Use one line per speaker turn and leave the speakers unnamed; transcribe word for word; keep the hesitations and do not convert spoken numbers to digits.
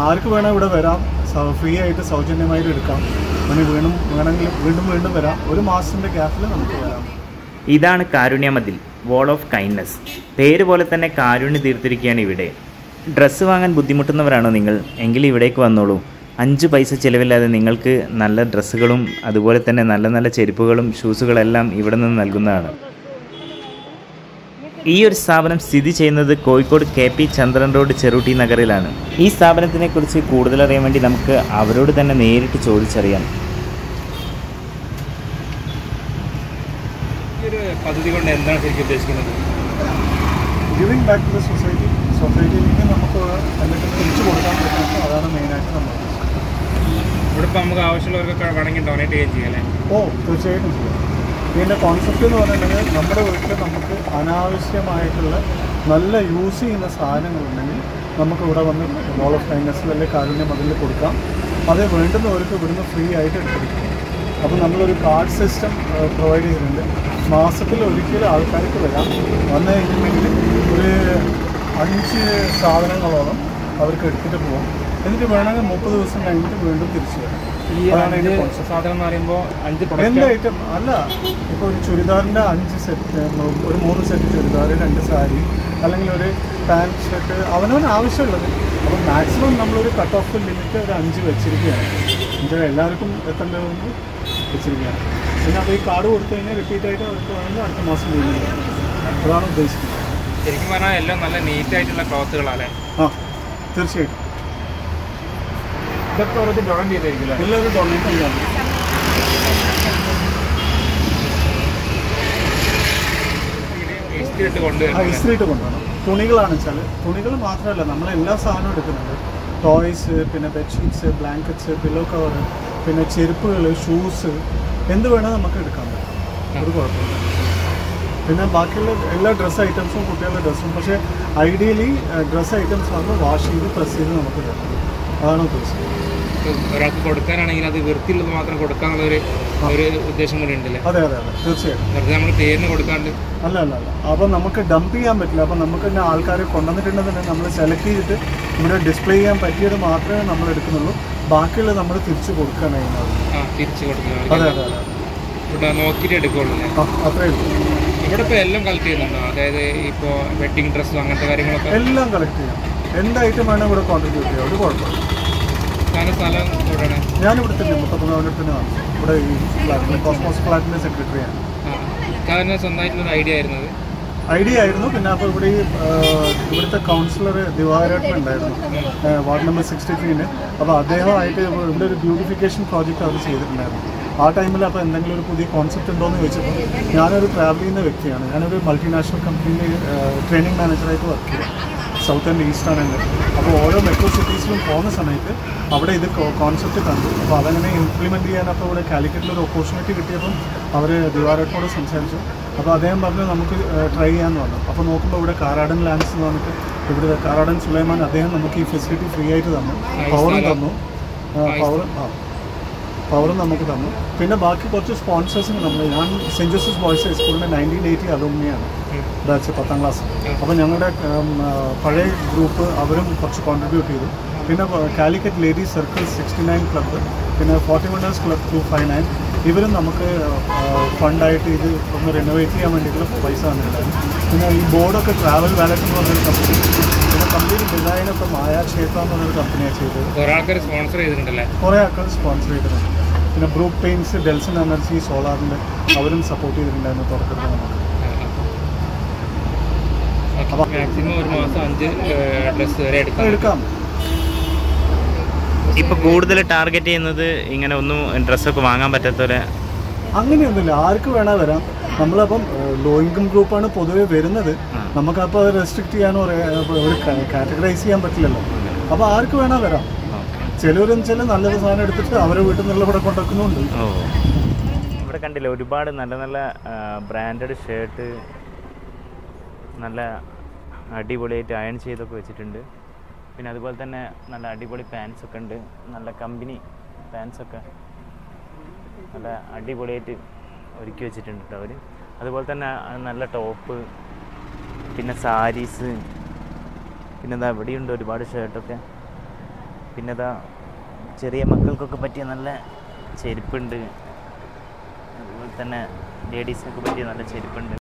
ആർക്ക് വേണം ഇവിടെ വരാം, ഫ്രീ ആയിട്ട് സൗജന്യമായിട്ട് എടുക്കാം. അങ്ങനെ വീണ്ടും വേണമെങ്കിൽ വീണ്ടും വീണ്ടും വരാം. ഒരു മാസത്തിൻ്റെ ഗ്യാപ്പിൽ നമുക്ക് വരാം.
ഇതാണ് കാരുണ്യമതിൽ, വാൾ ഓഫ് കൈൻഡ്നസ്. പേര് പോലെ തന്നെ കാരുണ്യം തീർത്തിരിക്കുകയാണ് ഇവിടെ. ഡ്രസ്സ് വാങ്ങാൻ ബുദ്ധിമുട്ടുന്നവരാണോ നിങ്ങൾ? എങ്കിൽ ഇവിടേക്ക് വന്നോളൂ. അഞ്ച് പൈസ ചിലവില്ലാതെ നിങ്ങൾക്ക് നല്ല ഡ്രസ്സുകളും അതുപോലെ തന്നെ നല്ല നല്ല ചെരുപ്പുകളും ഷൂസുകളെല്ലാം ഇവിടെ നിന്ന് നൽകുന്നതാണ്. ഈ ഒരു സ്ഥാപനം സ്ഥിതി ചെയ്യുന്നത് Kozhikode K P Chandran road Cherootty നഗറിലാണ്. ഈ സ്ഥാപനത്തിനെക്കുറിച്ച് കൂടുതൽ അറിയാൻ വേണ്ടി നമുക്ക് അവരോട് തന്നെ നേരിട്ട് ചോദിച്ചറിയാം.
ഈ ഒരു പദ്ധതി കൊണ്ട് എന്താണ് ശരിക്കും ഉദ്ദേശിക്കുന്നത്?
Giving back to the society. സൊസൈറ്റിയിലേക്ക് നമുക്ക് എന്നിട്ട് തിരിച്ചു കൊടുക്കാൻ പറ്റുന്നത്, അതാണ് മെയിനായിട്ട് നമ്മൾ.
ഇവിടെ ഇപ്പോൾ നമുക്ക് ആവശ്യമുള്ളവർക്കൊക്കെ വേണമെങ്കിൽ ഡൊണേറ്റ് ചെയ്യുകയും ചെയ്യാം അല്ലേ?
ഓ, തീർച്ചയായിട്ടും ചെയ്യാം. ഇതിൻ്റെ കോൺസെപ്റ്റ് എന്ന് പറഞ്ഞിട്ടുണ്ടെങ്കിൽ നമ്മുടെ വീട്ടിൽ നമുക്ക് അനാവശ്യമായിട്ടുള്ള നല്ല യൂസ് ചെയ്യുന്ന സാധനങ്ങളുണ്ടെങ്കിൽ നമുക്ക് ഇവിടെ വന്ന് വാൾ ഓഫ് കൈൻഡ്നസ്സിൽ അല്ലെങ്കിൽ കാരുണ്യം അതിൽ കൊടുക്കാം. അത് വേണ്ടുന്നവർക്ക് ഇവിടുന്ന് ഫ്രീ ആയിട്ട് എടുത്തിരിക്കും. അപ്പോൾ നമ്മളൊരു കാർഡ് സിസ്റ്റം പ്രൊവൈഡ് ചെയ്തിട്ടുണ്ട്. മാസത്തിൽ ഒരിക്കലും ആൾക്കാർക്ക് വരാം. വന്നു കഴിഞ്ഞിട്ടുണ്ടെങ്കിൽ ഒരു അഞ്ച് സാധനങ്ങളോളം അവർക്ക് എടുത്തിട്ട് പോകാം. എന്നിട്ട് വേണമെങ്കിൽ മുപ്പത് ദിവസം കഴിഞ്ഞിട്ട് വീണ്ടും തിരിച്ചു വരാം. അതാണ് ഇതിൻ്റെ കോൺസെപ്റ്റ്.
സാധനം എന്ന് പറയുമ്പോൾ അഞ്ച്
എന്ത് ഐറ്റം അല്ല, ഇപ്പോൾ ഒരു ചുരിദാറിൻ്റെ അഞ്ച് സെറ്റ്, ഒരു മൂന്ന് സെറ്റ് ചുരിദാർ, രണ്ട് സാരി, അല്ലെങ്കിൽ ഒരു പാൻറ് ഷർട്ട്, അവനവന് ആവശ്യമുള്ളത്. അപ്പോൾ മാക്സിമം നമ്മളൊരു കട്ട് ഓഫ് ലിമിറ്റ് ഒരു അഞ്ച് വെച്ചിരിക്കുകയാണ്. എന്നുവെച്ചാൽ എല്ലാവർക്കും എത്തേണ്ടതെന്ന് വെച്ചിരിക്കുകയാണ്. പിന്നെ അപ്പോൾ ഈ കാർഡ് കൊടുത്തു കഴിഞ്ഞാൽ റിപ്പീറ്റ് ആയിട്ട് അവർക്ക് വേണമെങ്കിൽ അടുത്ത മാസം ചെയ്യുന്നത്. അതാണ് ഉദ്ദേശിക്കുന്നത്.
ശരിക്കും പറഞ്ഞാൽ എല്ലാം നല്ല നീറ്റായിട്ടുള്ള ക്ലോത്തുകളാണ്.
ആ, തീർച്ചയായിട്ടും.
ഇതൊക്കെ അവർക്ക് ഡൊണേറ്റ് ചെയ്തായിരിക്കില്ല?
എല്ലാവരും ഡൊണേറ്റ് ചെയ്യാം.
ഇസ്തിരിട്ട് കൊണ്ടുവരണം.
ഇസ്തിരിട്ട് കൊണ്ടുവരണം. തുണികളാണെന്ന് വെച്ചാൽ തുണികൾ മാത്രമല്ല, നമ്മൾ എല്ലാ സാധനവും എടുക്കുന്നുണ്ട്. ടോയ്സ്, പിന്നെ ബെഡ്ഷീറ്റ്സ്, ബ്ലാങ്കറ്റ്സ്, പില്ലോ കവർ, പിന്നെ ചെരുപ്പുകൾ, ഷൂസ്, എന്ത് വേണമെങ്കിൽ നമുക്ക് എടുക്കാൻ പറ്റും. ഒരു കുഴപ്പമില്ല. പിന്നെ ബാക്കിയുള്ള എല്ലാ ഡ്രസ്സ് ഐറ്റംസും കുട്ടികളുടെ ഡ്രസ്സും. പക്ഷേ ഐഡിയലി ഡ്രസ്സ് ഐറ്റംസ് ആകുമ്പോൾ വാഷ് ചെയ്ത് പ്രസ് ചെയ്ത് നമുക്ക് തരാം. അതാണ് ഉദ്ദേശിക്കുന്നത്.
ഒരാൾക്ക് കൊടുക്കാനാണെങ്കിൽ അത് വൃത്തിയുള്ളത് മാത്രം കൊടുക്കാനുള്ള ഒരു ഒരു ഉദ്ദേശം കൂടി ഉണ്ടല്ലേ?
അതെ അതെ അതെ, തീർച്ചയായിട്ടും.
വെറുതെ നമ്മൾ പേരിന് കൊടുക്കാണ്ട്
അല്ല അല്ല അല്ല അപ്പോൾ നമുക്ക് ഡംപ് ചെയ്യാൻ പറ്റില്ല. അപ്പോൾ നമുക്ക് തന്നെ ആൾക്കാർ കൊണ്ടുവന്നിട്ടുണ്ടെന്നുണ്ടെങ്കിൽ നമ്മൾ സെലക്ട് ചെയ്തിട്ട് ഇവിടെ ഡിസ്പ്ലേ ചെയ്യാൻ പറ്റിയത് മാത്രമേ നമ്മൾ എടുക്കുന്നുള്ളൂ. ബാക്കിയുള്ളത് നമ്മൾ തിരിച്ചു കൊടുക്കുകയാണ് ചെയ്യുന്നത്.
ആ, തിരിച്ചു കൊടുക്കുക.
അതെ അതെ അതെ,
ഇവിടെ നോക്കിയിട്ട് എടുക്കുള്ളൂ.
ആ, അത്രേ ഉള്ളൂ.
ഇവിടെ ഇപ്പോൾ എല്ലാം കളക്ട് ചെയ്യുന്നുണ്ടോ? അതായത് ഇപ്പോൾ വെഡിങ് ഡ്രസ്സും അങ്ങനത്തെ കാര്യങ്ങളൊക്കെ
എല്ലാം കളക്ട് ചെയ്യാം. എന്ത് ഐറ്റം വേണം ഇവിടെ കോൺട്രിബ്യൂട്ട് ചെയ്യാം. ഒരു കുഴപ്പമില്ല.
സ്ഥലം എവിടെയാണ്?
ഞാനിവിടെ തന്നെ മുപ്പത്തൊന്നാം തന്നെ ഇവിടെ ഈ ഫ്ലാറ്റിലെ കോസ്മോസ് ഫ്ലാറ്റിൻ്റെ സെക്രട്ടറിയാണ്.
കാരണം സ്വന്തമായിട്ടുള്ളൊരു ഐഡിയ ആയിരുന്നത്
ഐഡിയ ആയിരുന്നു. പിന്നെ അപ്പോൾ ഇവിടെ ഈ ഇവിടുത്തെ കൗൺസിലർ ദിവാകരേട്ടൻ ഉണ്ടായിരുന്നു, വാർഡ് നമ്പർ സിക്സ്റ്റി ത്രീന്. അപ്പോൾ അദ്ദേഹമായിട്ട് ഇവിടെ ഒരു ബ്യൂട്ടിഫിക്കേഷൻ പ്രോജക്റ്റ് അവർ ചെയ്തിട്ടുണ്ടായിരുന്നു. ആ ടൈമിൽ അപ്പോൾ എന്തെങ്കിലും ഒരു പുതിയ കോൺസെപ്റ്റ് ഉണ്ടോ എന്ന് ചോദിച്ചപ്പോൾ ഞാനൊരു ട്രാവൽ ചെയ്യുന്ന വ്യക്തിയാണ്. ഞാനൊരു മൾട്ടിനാഷണൽ കമ്പനിയിൽ ട്രെയിനിങ് മാനേജറായിട്ട് വർക്ക് ചെയ്യും. സൗത്ത് ആൻഡ് ഈസ്റ്റാണ് എൻ്റെ. അപ്പോൾ ഓരോ മെട്രോ സിറ്റീസിലും പോകുന്ന സമയത്ത് അവിടെ ഇത് കോൺസെപ്റ്റ് കണ്ടു. അപ്പോൾ അതങ്ങനെ ഇംപ്ലിമെൻറ്റ് ചെയ്യാൻ അപ്പോൾ ഇവിടെ കാലിക്കറ്റിലൊരു ഓപ്പർച്യൂണിറ്റി കിട്ടിയപ്പം അവർ ദിവാരേട്ടനോട് സംസാരിച്ചു. അപ്പോൾ അദ്ദേഹം പറഞ്ഞു നമുക്ക് ട്രൈ ചെയ്യാമെന്ന് പറഞ്ഞു. അപ്പോൾ നോക്കുമ്പോൾ ഇവിടെ കാരാടൻ ലാൻഡ്സ് എന്ന് പറഞ്ഞിട്ട് ഇവിടെ കാരാടൻ സുലൈമാൻ അദ്ദേഹം നമുക്ക് ഈ ഫെസിലിറ്റി ഫ്രീ ആയിട്ട് തന്നു. പവറും തന്നു. പവർ ആ പവറും നമുക്ക് തന്നു. പിന്നെ ബാക്കി കുറച്ച് സ്പോൺസേഴ്സിന് നമ്മൾ ഞാൻ സെൻറ്റ് ജോസഫ് ബോയ്സ് ഹൈസ്കൂളിൻ്റെ നയൻറ്റീൻ എയ്റ്റി അലൂമിനിയാണ് ബാച്ച്, പത്താം ക്ലാസ്. അപ്പോൾ ഞങ്ങളുടെ പഴയ ഗ്രൂപ്പ് അവരും കുറച്ച് കോൺട്രിബ്യൂട്ട് ചെയ്തു. പിന്നെ Calicut ladies circle sixty nine club, പിന്നെ forty wonders club two five nine ഇവരും നമുക്ക് ഫണ്ടായിട്ട് ഇത് ഒന്ന് റിനോവേറ്റ് ചെയ്യാൻ വേണ്ടിയിട്ടുള്ള പൈസ തന്നിട്ടുണ്ടായിരുന്നു. പിന്നെ ഈ ബോർഡൊക്കെ ട്രാവൽ വാലറ്റ് എന്ന് പറഞ്ഞൊരു കമ്പനി, പിന്നെ കംപ്ലീറ്റ് ഡിസൈനൊക്കെ മായ ക്ഷേത്ര എന്ന് പറഞ്ഞൊരു കമ്പനിയാണ് ചെയ്തത്.
കുറേ ആൾക്കാർ സ്പോൺസർ ചെയ്തിട്ടുണ്ടല്ലേ?
കുറേ ആൾക്കാർ സ്പോൺസർ ചെയ്തിട്ടുണ്ട്. പിന്നെ ബ്രൂക്ക് പെയിൻറ്റ്സ്, ഡെൽസൺ എനർജി, സോളാറിൻ്റെ അവരും സപ്പോർട്ട് ചെയ്തിട്ടുണ്ടായിരുന്നു തുടക്കത്തിൽ നമുക്ക്.
അപ്പോൾ മാക്സിമം ഒരു മാസം അഞ്ച് ഡ്രസ്സ് വരെ
എടുക്കാം.
ഇപ്പോൾ കൂടുതൽ ടാർഗറ്റ് ചെയ്യുന്നത് ഇങ്ങനെ ഒന്നും ഡ്രസ്സൊക്കെ വാങ്ങാൻ പറ്റാത്തവരെ?
അങ്ങനെയൊന്നുമില്ല, ആർക്ക് വേണേൽ വരാം. നമ്മളപ്പം ലോ ഇൻകം ഗ്രൂപ്പാണ് പൊതുവെ വരുന്നത്. നമുക്കപ്പോൾ അത് റെസ്ട്രിക്റ്റ് ചെയ്യാനോ ഒരു കാറ്റഗറൈസ് ചെയ്യാൻ പറ്റില്ലല്ലോ. അപ്പോൾ ആർക്ക് വേണേൽ വരാം. ചിലവരെന്ന് വെച്ചാൽ നല്ലൊരു സാധനം എടുത്തിട്ട് അവരെ വീട്ടിൽ നിന്നുള്ള ഇവിടെ കൊണ്ടുവെക്കുന്നുണ്ട്.
ഇവിടെ കണ്ടില്ല ഒരുപാട് നല്ല നല്ല ബ്രാൻഡഡ് ഷർട്ട് നല്ല അടിപൊളിയായിട്ട് അയൺ ചെയ്തൊക്കെ വെച്ചിട്ടുണ്ട്. പിന്നെ അതുപോലെ തന്നെ നല്ല അടിപൊളി പാൻസൊക്കെ ഉണ്ട്. നല്ല കമ്പനി പാൻസൊക്കെ നല്ല അടിപൊളിയായിട്ട് ഒരുക്കി വെച്ചിട്ടുണ്ട് അവർ. അതുപോലെ തന്നെ നല്ല ടോപ്പ്, പിന്നെ സാരീസ്, പിന്നെ എന്താ ഇവിടെയുണ്ട് ഒരുപാട് ഷർട്ടൊക്കെ. പിന്നെ ഇതാ ചെറിയ മക്കൾക്കൊക്കെ പറ്റിയ നല്ല ചെരുപ്പുണ്ട്, അതുപോലെ തന്നെ ലേഡീസിനൊക്കെ പറ്റിയ നല്ല ചെരുപ്പുണ്ട്.